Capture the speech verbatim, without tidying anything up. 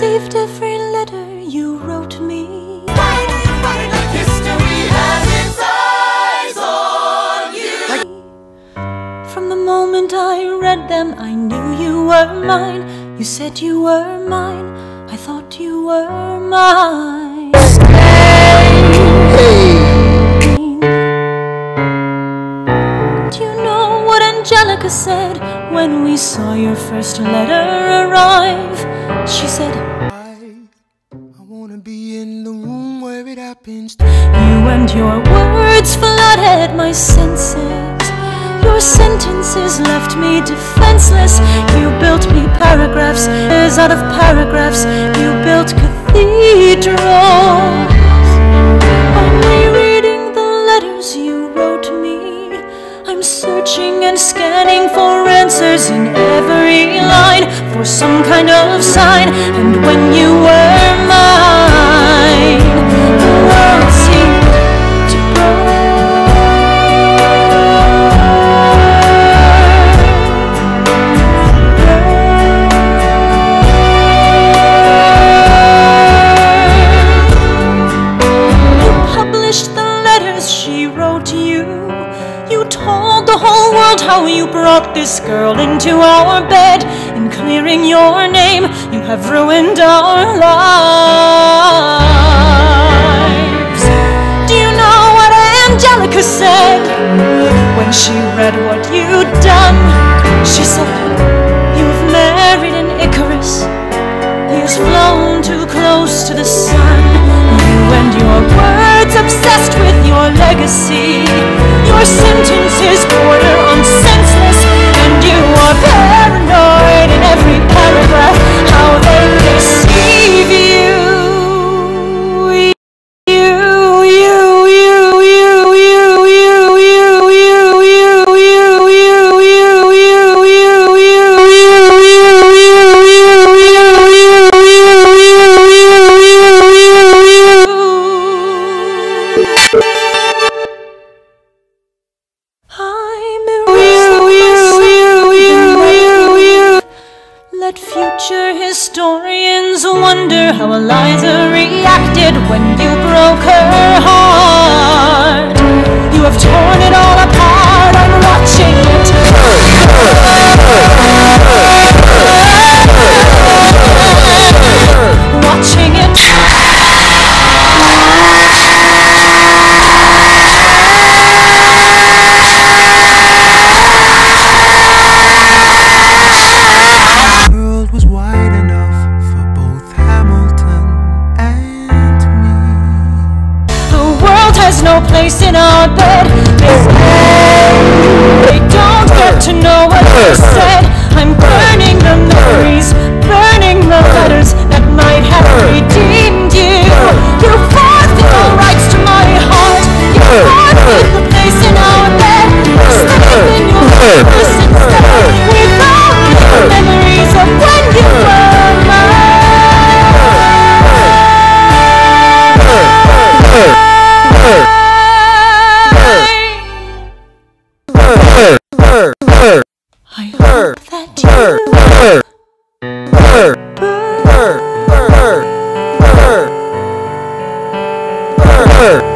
saved every letter you wrote me. History has its eyes on you. From the moment I read them, I knew you were mine. You said you were mine, I thought you were mine. Do you know what Angelica said when we saw your first letter arrive? She said, I wanna be in the room where it happens. you and your words flooded my senses. Your sentences left me defenseless. You built me paragraphs, out of paragraphs. You built cathedrals. I'm rereading the letters you wrote me. I'm searching and scanning for answers in every line, for some kind of sign. And when you were mine, the world seemed to burn. You published the letters she wrote you. You told the whole world how you brought this girl into our bed. In clearing your name, you have ruined our lives. Do you know what Angelica said when she read what you'd done? She said, you've married an Icarus. He's flown too close to the sun. You and your words obsessed with your legacy. Your sentences border on senseless, and you are paranoid in every paragraph. How they deceive you. You, you, you, you, you, you, you, you, you, you, you, you, you, you, Let future historians wonder how Eliza reacted when you broke her heart. You have torn it all apart. I'm watching it. Watching it. No place in our bed. They don't get to know what I said. I'm burning the memories, burning the letters that might have redeemed you. You forfeit all rights to my heart. You forfeit the place in our bed. Step in your purse instead. Without the memories of when you were mine. I hope that you burn.